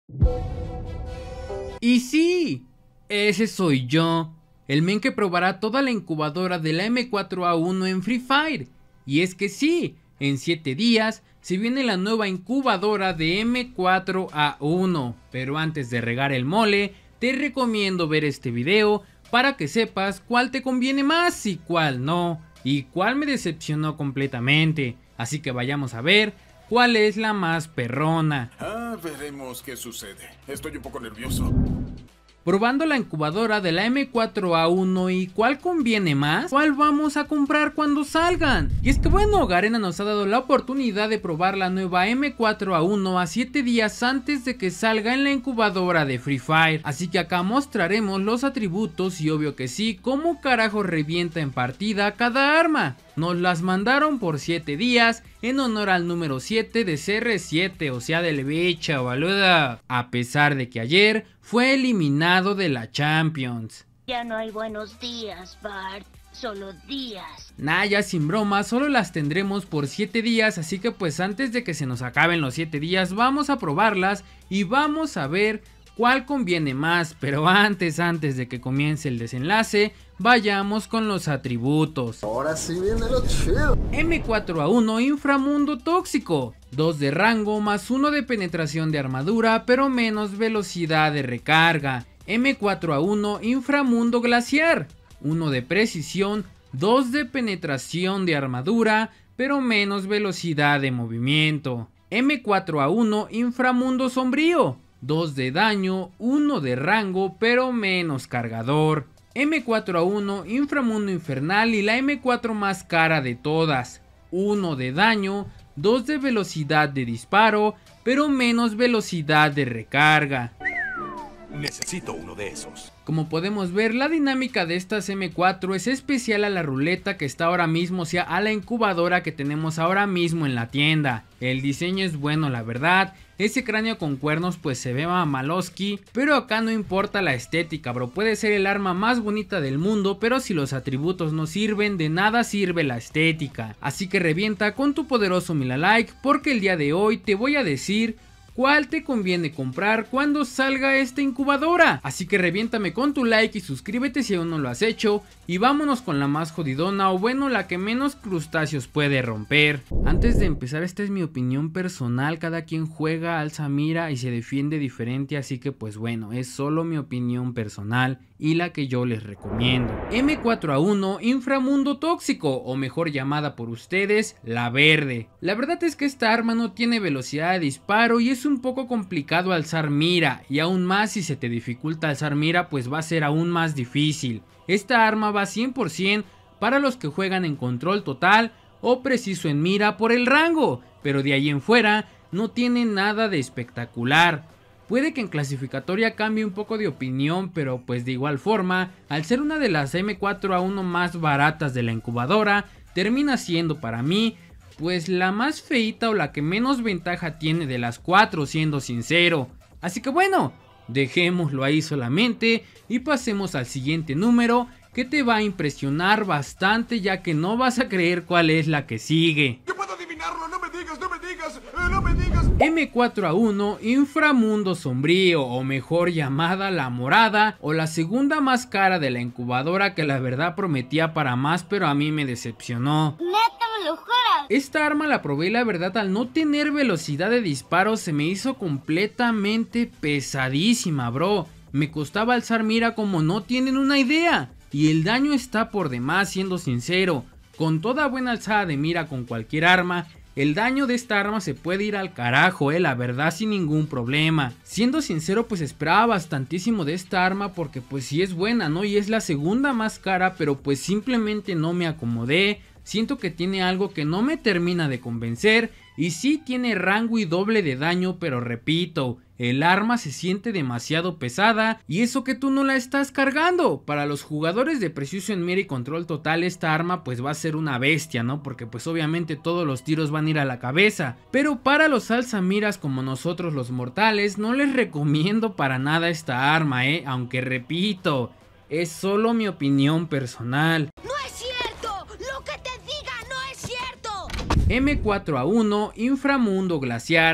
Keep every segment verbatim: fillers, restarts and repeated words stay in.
Y sí, ese soy yo, el men que probará toda la incubadora de la eme cuatro a uno en Free Fire. Y es que sí, en siete días se viene la nueva incubadora de eme cuatro a uno. Pero antes de regar el mole, te recomiendo ver este video para que sepas cuál te conviene más y cuál no, y cuál me decepcionó completamente. Así que vayamos a ver cuál es la más perrona. Ah, veremos qué sucede. Estoy un poco nervioso. Probando la incubadora de la eme cuatro a uno y cuál conviene más, cuál vamos a comprar cuando salgan. Y es que bueno, Garena nos ha dado la oportunidad de probar la nueva eme cuatro a uno a siete días antes de que salga en la incubadora de Free Fire. Así que acá mostraremos los atributos y obvio que sí, cómo carajo revienta en partida cada arma. Nos las mandaron por siete días en honor al número siete de C R siete, o sea del bicho, boluda. A pesar de que ayer fue eliminado de la Champions. Ya no hay buenos días, Bart, solo días. Nah, ya sin broma, solo las tendremos por siete días, así que pues antes de que se nos acaben los siete días vamos a probarlas y vamos a ver cuál conviene más. Pero antes, antes de que comience el desenlace, vayamos con los atributos. Ahora sí viene lo chido. eme cuatro a uno Inframundo Tóxico, dos de rango más uno de penetración de armadura pero menos velocidad de recarga. eme cuatro a uno Inframundo Glaciar, uno de precisión, dos de penetración de armadura pero menos velocidad de movimiento. eme cuatro a uno Inframundo Sombrío, dos de daño, uno de rango pero menos cargador. eme cuatro a uno Inframundo Infernal y la eme cuatro más cara de todas, uno de daño, dos de velocidad de disparo pero menos velocidad de recarga. Necesito uno de esos. Como podemos ver, la dinámica de estas eme cuatro es especial a la ruleta que está ahora mismo, o sea a la incubadora que tenemos ahora mismo en la tienda. El diseño es bueno, la verdad. Ese cráneo con cuernos pues se ve mamaloski, pero acá no importa la estética, bro. Puede ser el arma más bonita del mundo, pero si los atributos no sirven, de nada sirve la estética. Así que revienta con tu poderoso mil like, porque el día de hoy te voy a decir cuál te conviene comprar cuando salga esta incubadora. Así que reviéntame con tu like y suscríbete si aún no lo has hecho. Y vámonos con la más jodidona, o bueno, la que menos crustáceos puede romper. Antes de empezar, esta es mi opinión personal. Cada quien juega, alza mira y se defiende diferente, así que pues bueno, es solo mi opinión personal y la que yo les recomiendo. eme cuatro a uno Inframundo Tóxico, o mejor llamada por ustedes, la verde. La verdad es que esta arma no tiene velocidad de disparo y es un poco complicado alzar mira, y aún más si se te dificulta alzar mira pues va a ser aún más difícil. Esta arma va cien por ciento para los que juegan en control total o preciso en mira por el rango, pero de ahí en fuera no tiene nada de espectacular. Puede que en clasificatoria cambie un poco de opinión, pero pues de igual forma, al ser una de las eme cuatro a uno más baratas de la incubadora, termina siendo para mí pues la más feita o la que menos ventaja tiene de las cuatro, siendo sincero. Así que bueno, dejémoslo ahí solamente y pasemos al siguiente número, que te va a impresionar bastante, ya que no vas a creer cuál es la que sigue. Yo puedo adivinarlo, no me digas, no me digas, eh, no me digas. eme cuatro a uno Inframundo Sombrío, o mejor llamada la morada, o la segunda más cara de la incubadora, que la verdad prometía para más pero a mí me decepcionó. ¿Neta me lo juras? Esta arma la probé y la verdad, al no tener velocidad de disparo se me hizo completamente pesadísima, bro. Me costaba alzar mira como no tienen una idea, y el daño está por demás, siendo sincero. Con toda buena alzada de mira con cualquier arma, el daño de esta arma se puede ir al carajo, eh, la verdad, sin ningún problema. Siendo sincero, pues esperaba bastantísimo de esta arma, porque pues sí es buena, ¿no? Y es la segunda más cara, pero pues simplemente no me acomodé. Siento que tiene algo que no me termina de convencer, y sí tiene rango y doble de daño, pero repito, el arma se siente demasiado pesada, y eso que tú no la estás cargando. Para los jugadores de Precision Mira y Control Total, esta arma pues va a ser una bestia, ¿no? Porque pues obviamente todos los tiros van a ir a la cabeza. Pero para los alzamiras como nosotros los mortales, no les recomiendo para nada esta arma, ¿eh? Aunque repito, es solo mi opinión personal. ¡No es cierto! ¡Lo que te diga no es cierto! eme cuatro a uno Inframundo Glaciar.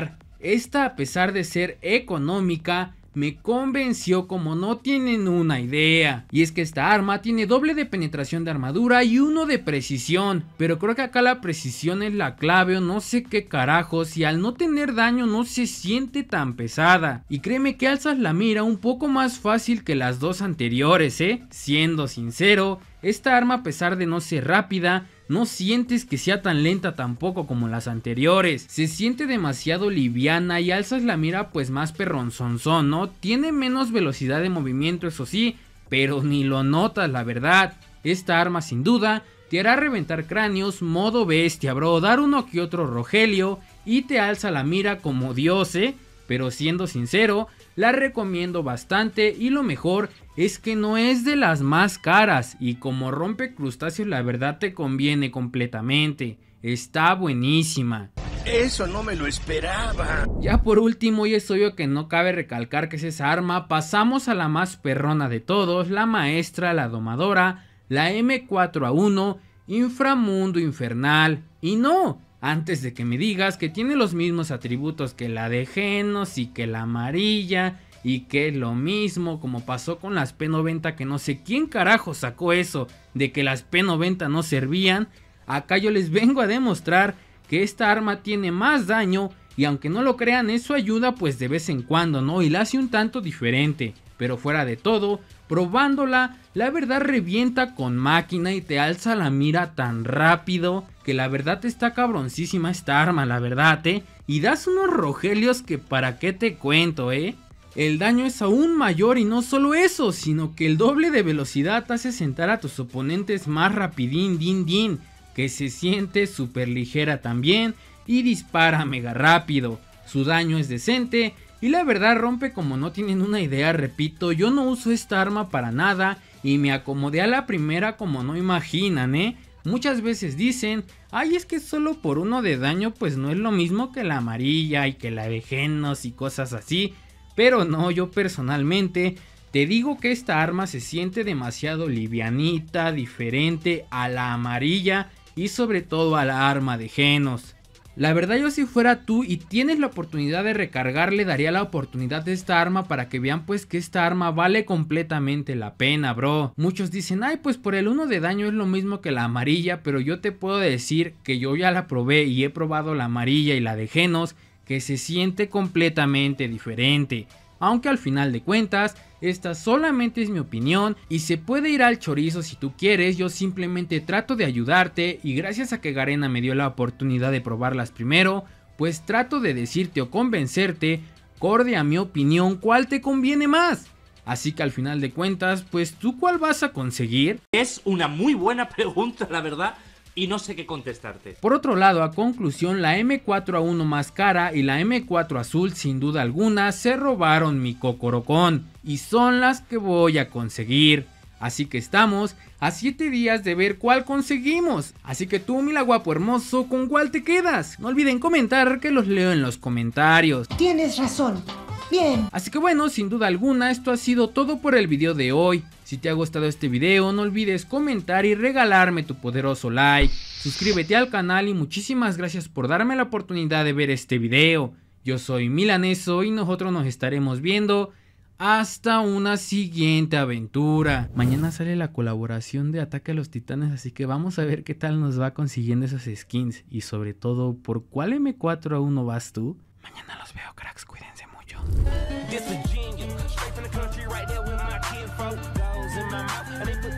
esta, a pesar de ser económica, me convenció como no tienen una idea. Y es que esta arma tiene doble de penetración de armadura y uno de precisión, pero creo que acá la precisión es la clave o no sé qué carajos, y al no tener daño no se siente tan pesada. Y créeme que alzas la mira un poco más fácil que las dos anteriores, eh. Siendo sincero, esta arma, a pesar de no ser rápida, no sientes que sea tan lenta tampoco como las anteriores. Se siente demasiado liviana y alzas la mira pues más perronzonzón, ¿no? Tiene menos velocidad de movimiento, eso sí, pero ni lo notas, la verdad. Esta arma sin duda te hará reventar cráneos modo bestia, bro. Dar uno que otro Rogelio y te alza la mira como Dios, ¿eh? Pero siendo sincero, la recomiendo bastante y lo mejor es que no es de las más caras y como rompe crustáceos la verdad te conviene completamente. Está buenísima. Eso no me lo esperaba. Ya por último, y es obvio que no cabe recalcar que es esa arma, pasamos a la más perrona de todos, la maestra, la domadora, la M cuatro A uno Inframundo Infernal. Y no, antes de que me digas que tiene los mismos atributos que la de Genos y que la amarilla y que es lo mismo como pasó con las P noventa, que no sé quién carajo sacó eso de que las P noventa no servían. Acá yo les vengo a demostrar que esta arma tiene más daño y aunque no lo crean, eso ayuda pues de vez en cuando, ¿no? Y la hace un tanto diferente. Pero fuera de todo, probándola, la verdad revienta con máquina y te alza la mira tan rápido que la verdad está cabroncísima esta arma, la verdad, ¿eh? Y das unos Rogelios que para qué te cuento, ¿eh? El daño es aún mayor y no solo eso, sino que el doble de velocidad hace sentar a tus oponentes más rapidín, din, din, que se siente súper ligera también y dispara mega rápido. Su daño es decente y la verdad rompe como no tienen una idea. Repito, yo no uso esta arma para nada y me acomodé a la primera como no imaginan, ¿eh? Muchas veces dicen, ay, es que solo por uno de daño pues no es lo mismo que la amarilla y que la de Genos y cosas así. Pero no, yo personalmente te digo que esta arma se siente demasiado livianita, diferente a la amarilla y sobre todo a la arma de Genos. La verdad, yo si fuera tú y tienes la oportunidad de recargar, le daría la oportunidad de esta arma para que vean pues que esta arma vale completamente la pena, bro. Muchos dicen, ay, pues por el uno de daño es lo mismo que la amarilla, pero yo te puedo decir que yo ya la probé y he probado la amarilla y la de Genos, que se siente completamente diferente. Aunque al final de cuentas, esta solamente es mi opinión y se puede ir al chorizo si tú quieres. Yo simplemente trato de ayudarte y gracias a que Garena me dio la oportunidad de probarlas primero, pues trato de decirte o convencerte, acorde a mi opinión, cuál te conviene más. Así que al final de cuentas, pues tú cuál vas a conseguir. Es una muy buena pregunta, la verdad. Y no sé qué contestarte. Por otro lado, a conclusión, la M cuatro A uno más cara y la M cuatro azul sin duda alguna se robaron mi cocorocón y son las que voy a conseguir. Así que estamos a siete días de ver cuál conseguimos. Así que tú, mila guapo hermoso, ¿con cuál te quedas? No olviden comentar, que los leo en los comentarios. Tienes razón. Bien. Así que bueno, sin duda alguna, esto ha sido todo por el video de hoy. Si te ha gustado este video, no olvides comentar y regalarme tu poderoso like. Suscríbete al canal y muchísimas gracias por darme la oportunidad de ver este video. Yo soy Milaneso y nosotros nos estaremos viendo hasta una siguiente aventura. Mañana sale la colaboración de Ataque a los Titanes, así que vamos a ver qué tal nos va consiguiendo esas skins. Y sobre todo, ¿por cuál M cuatro A uno vas tú? Mañana los veo, cracks, cuídense mucho. This a genius, straight from the country, right there with my kinfolk. Goes in my mouth, and they put